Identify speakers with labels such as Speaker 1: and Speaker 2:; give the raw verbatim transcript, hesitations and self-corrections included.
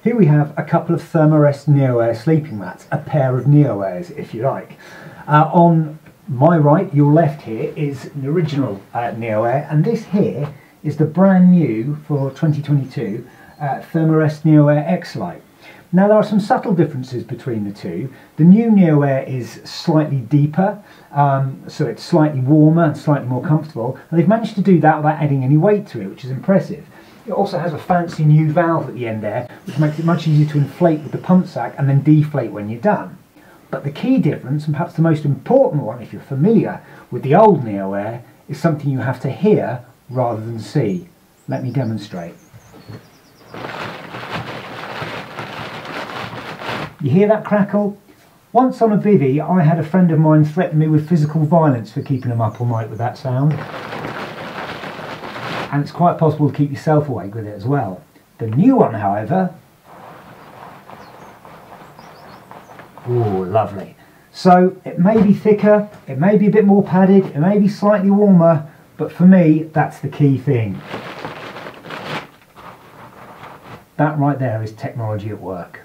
Speaker 1: Here we have a couple of Therm-a-Rest NeoAir sleeping mats, a pair of NeoAirs if you like. Uh, on my right, your left here, is the original uh, NeoAir, and this here is the brand new for twenty twenty-two uh, Therm-a-Rest NeoAir XLite. Now there are some subtle differences between the two. The new NeoAir is slightly deeper, um, so it's slightly warmer and slightly more comfortable, and they've managed to do that without adding any weight to it, which is impressive. It also has a fancy new valve at the end there, which makes it much easier to inflate with the pump sack and then deflate when you're done. But the key difference, and perhaps the most important one if you're familiar with the old NeoAir, is something you have to hear rather than see. Let me demonstrate. You hear that crackle? Once on a bivvy, I had a friend of mine threaten me with physical violence for keeping him up all night with that sound. And it's quite possible to keep yourself awake with it as well. The new one, however, ooh, lovely. So it may be thicker, it may be a bit more padded, it may be slightly warmer, but for me, that's the key thing. That right there is technology at work.